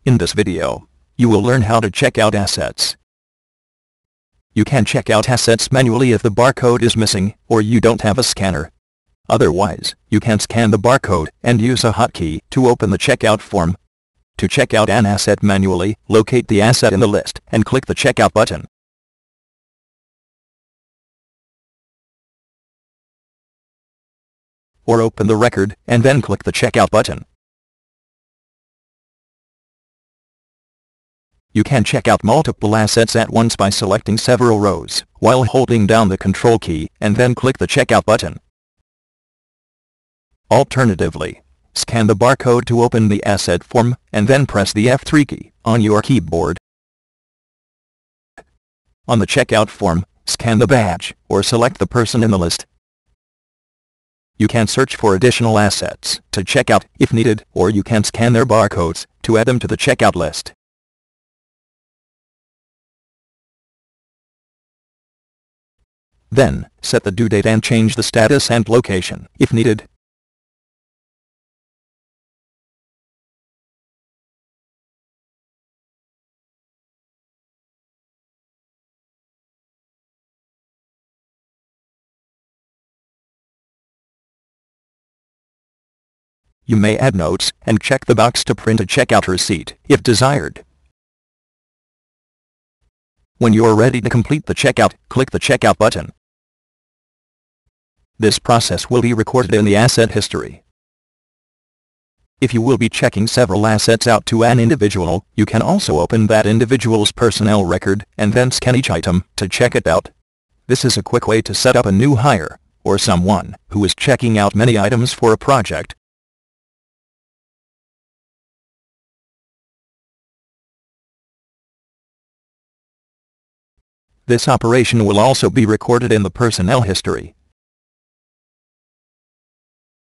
In this video, you will learn how to check out assets. You can check out assets manually if the barcode is missing or you don't have a scanner. Otherwise, you can scan the barcode and use a hotkey to open the checkout form. To check out an asset manually, locate the asset in the list and click the checkout button. Or open the record and then click the checkout button. You can check out multiple assets at once by selecting several rows while holding down the Control key and then click the checkout button. Alternatively, scan the barcode to open the asset form and then press the F3 key on your keyboard. On the checkout form, scan the badge or select the person in the list. You can search for additional assets to check out if needed, or you can scan their barcodes to add them to the checkout list. Then, set the due date and change the status and location if needed. You may add notes and check the box to print a checkout receipt if desired. When you are ready to complete the checkout, click the checkout button. This process will be recorded in the asset history. If you will be checking several assets out to an individual, you can also open that individual's personnel record and then scan each item to check it out. This is a quick way to set up a new hire or someone who is checking out many items for a project. This operation will also be recorded in the personnel history.